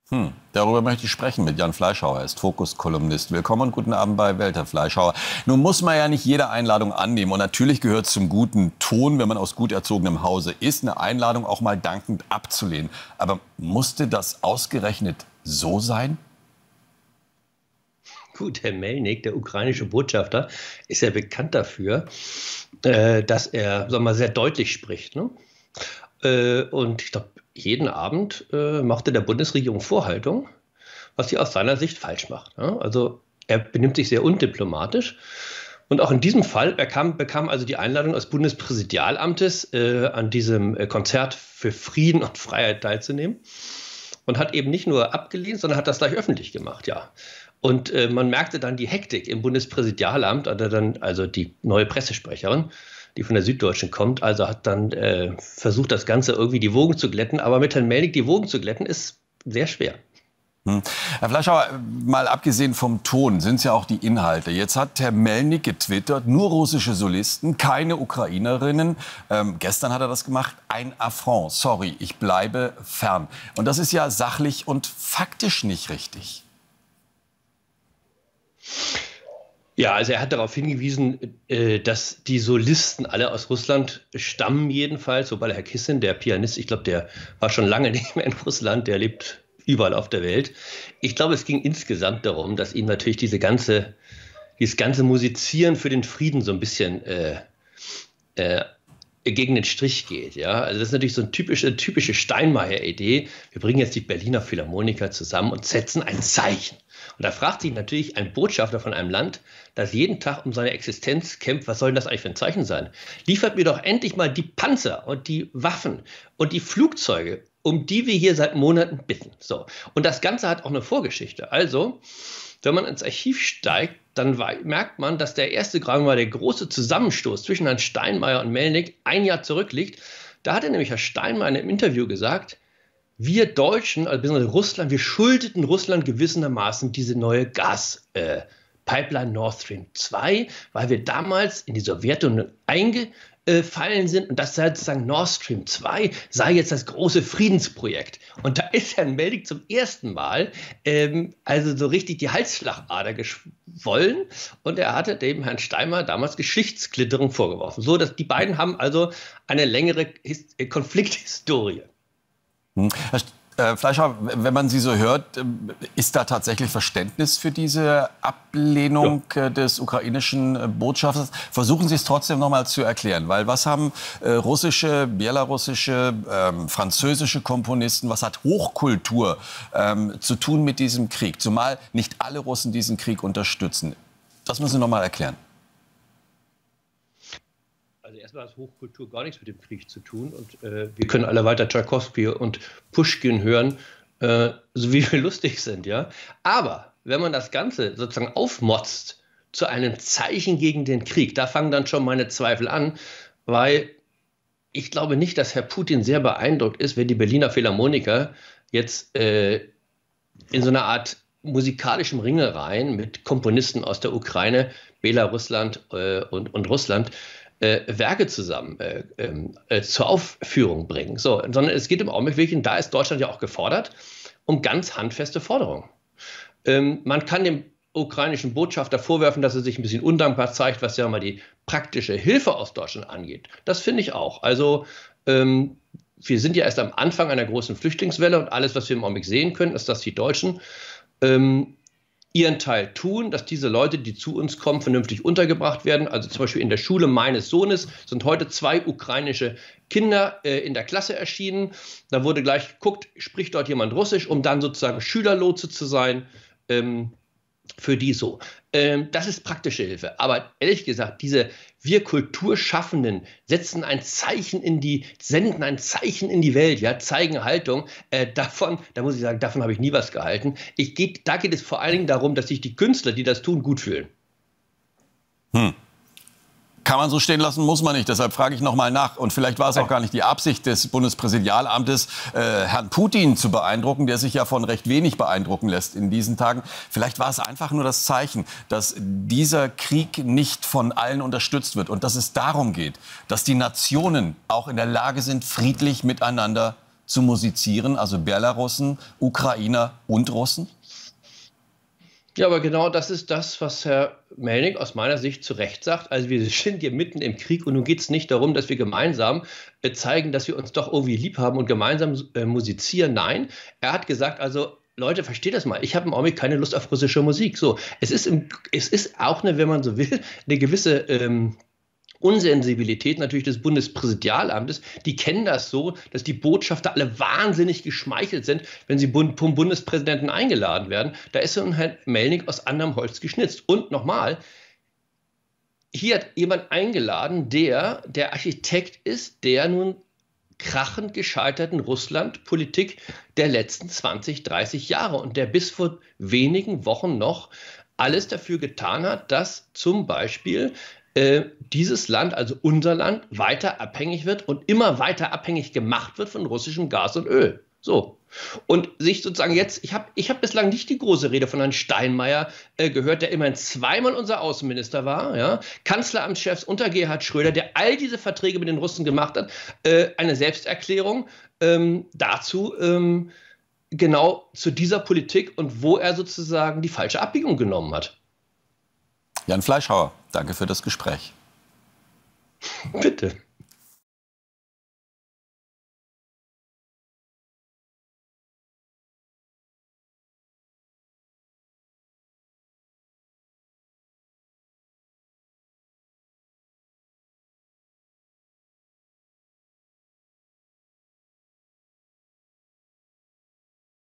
Darüber möchte ich sprechen mit Jan Fleischhauer. Er ist Fokus-Kolumnist. Willkommen und guten Abend bei Welt, Herr Fleischhauer. Nun muss man ja nicht jede Einladung annehmen. Und natürlich gehört zum guten Ton, wenn man aus gut erzogenem Hause ist, eine Einladung auch mal dankend abzulehnen. Aber musste das ausgerechnet so sein? Gut, Herr Melnyk, der ukrainische Botschafter, ist ja bekannt dafür, dass er, sagen wir mal, sehr deutlich spricht, ne? Und ich glaube, jeden Abend machte der Bundesregierung Vorhaltung, was sie aus seiner Sicht falsch macht, ne? Also er benimmt sich sehr undiplomatisch. Und auch in diesem Fall bekam also die Einladung des Bundespräsidialamtes, an diesem Konzert für Frieden und Freiheit teilzunehmen. Und hat eben nicht nur abgelehnt, sondern hat das gleich öffentlich gemacht, ja. Und man merkte dann die Hektik im Bundespräsidialamt, also die neue Pressesprecherin, die von der Süddeutschen kommt, also hat dann versucht, das Ganze irgendwie die Wogen zu glätten. Aber mit Herrn Melnyk die Wogen zu glätten, ist sehr schwer. Herr Fleischhauer, mal abgesehen vom Ton sind es ja auch die Inhalte. Jetzt hat Herr Melnyk getwittert, nur russische Solisten, keine Ukrainerinnen. Gestern hat er das gemacht, ein Affront, sorry, ich bleibe fern. Und das ist ja sachlich und faktisch nicht richtig. Ja, also er hat darauf hingewiesen, dass die Solisten alle aus Russland stammen jedenfalls, wobei Herr Kissin, der Pianist, ich glaube, der war schon lange nicht mehr in Russland, der lebt überall auf der Welt. Ich glaube, es ging insgesamt darum, dass ihm natürlich dieses ganze Musizieren für den Frieden so ein bisschen gegen den Strich geht. Ja? Also das ist natürlich so eine typische Steinmeier-Idee. Wir bringen jetzt die Berliner Philharmoniker zusammen und setzen ein Zeichen. Und da fragt sich natürlich ein Botschafter von einem Land, das jeden Tag um seine Existenz kämpft, was soll denn das eigentlich für ein Zeichen sein? Liefert mir doch endlich mal die Panzer und die Waffen und die Flugzeuge, um die wir hier seit Monaten bitten. So. Und das Ganze hat auch eine Vorgeschichte. Also, wenn man ins Archiv steigt, dann merkt man, dass der der große Zusammenstoß zwischen Herrn Steinmeier und Melnyk ein Jahr zurückliegt. Da hat nämlich Herr Steinmeier in einem Interview gesagt, wir Deutschen, also besonders Russland, wir schuldeten Russland gewissermaßen diese neue Pipeline Nord Stream 2, weil wir damals in die Sowjetunion eingefallen sind und das sei sozusagen Nord Stream 2 sei jetzt das große Friedensprojekt. Und da ist Herrn Melnyk zum ersten Mal also so richtig die Halsschlagader geschwollen und er hatte dem Herrn Steinmeier damals Geschichtsklitterung vorgeworfen. So, dass die beiden haben also eine längere Konflikthistorie. Herr Fleischhauer, wenn man Sie so hört, ist da tatsächlich Verständnis für diese Ablehnung des ukrainischen Botschafters? Versuchen Sie es trotzdem noch mal zu erklären, weil was haben russische, belarussische, französische Komponisten, was hat Hochkultur zu tun mit diesem Krieg? Zumal nicht alle Russen diesen Krieg unterstützen. Das müssen Sie noch mal erklären. Also erstmal hat Hochkultur gar nichts mit dem Krieg zu tun und wir können alle weiter Tschaikowski und Puschkin hören, so wie wir lustig sind, ja. Aber wenn man das Ganze sozusagen aufmotzt zu einem Zeichen gegen den Krieg, da fangen dann schon meine Zweifel an, weil ich glaube nicht, dass Herr Putin sehr beeindruckt ist, wenn die Berliner Philharmoniker jetzt in so einer Art musikalischem Ringelreihen mit Komponisten aus der Ukraine, Belarusland und Russland Werke zusammen zur Aufführung bringen. So, sondern es geht im Augenblick wirklich, und da ist Deutschland ja auch gefordert, um ganz handfeste Forderungen. Man kann dem ukrainischen Botschafter vorwerfen, dass er sich ein bisschen undankbar zeigt, was ja mal die praktische Hilfe aus Deutschland angeht. Das finde ich auch. Also wir sind ja erst am Anfang einer großen Flüchtlingswelle und alles, was wir im Augenblick sehen können, ist, dass die Deutschen ihren Teil tun, dass diese Leute, die zu uns kommen, vernünftig untergebracht werden. Also zum Beispiel in der Schule meines Sohnes sind heute 2 ukrainische Kinder in der Klasse erschienen. Da wurde gleich geguckt, spricht dort jemand Russisch, um dann sozusagen Schülerlotse zu sein. Für die so. Das ist praktische Hilfe. Aber ehrlich gesagt, wir Kulturschaffenden senden ein Zeichen in die Welt, ja, zeigen Haltung. Da muss ich sagen, davon habe ich nie was gehalten. Da geht es vor allen Dingen darum, dass sich die Künstler, die das tun, gut fühlen. Kann man so stehen lassen, muss man nicht. Deshalb frage ich noch mal nach. Und vielleicht war es auch gar nicht die Absicht des Bundespräsidialamtes, Herrn Putin zu beeindrucken, der sich ja von recht wenig beeindrucken lässt in diesen Tagen. Vielleicht war es einfach nur das Zeichen, dass dieser Krieg nicht von allen unterstützt wird und dass es darum geht, dass die Nationen auch in der Lage sind, friedlich miteinander zu musizieren, also Belarussen, Ukrainer und Russen? Ja, aber genau das ist das, was Herr Melnyk aus meiner Sicht zu Recht sagt. Also wir sind hier mitten im Krieg und nun geht es nicht darum, dass wir gemeinsam zeigen, dass wir uns doch irgendwie lieb haben und gemeinsam musizieren. Nein, er hat gesagt, also Leute, versteht das mal. Ich habe im Augenblick keine Lust auf russische Musik. So, es ist auch eine, wenn man so will, eine gewisse Unsensibilität natürlich des Bundespräsidialamtes. Die kennen das so, dass die Botschafter alle wahnsinnig geschmeichelt sind, wenn sie vom Bundespräsidenten eingeladen werden. Da ist so ein Herr Melnyk aus anderem Holz geschnitzt. Und nochmal, hier hat jemand eingeladen, der Architekt ist, der nun krachend gescheiterten Russlandpolitik der letzten 20, 30 Jahre und der bis vor wenigen Wochen noch alles dafür getan hat, dass zum Beispiel dieses Land, also unser Land, weiter abhängig wird und immer weiter abhängig gemacht wird von russischem Gas und Öl. So. Und sich sozusagen jetzt, ich hab bislang nicht die große Rede von Herrn Steinmeier gehört, der immerhin zweimal unser Außenminister war, ja? Kanzleramtschefs unter Gerhard Schröder, der all diese Verträge mit den Russen gemacht hat, eine Selbsterklärung dazu, genau zu dieser Politik und wo er sozusagen die falsche Abbiegung genommen hat. Jan Fleischhauer, danke für das Gespräch. Bitte.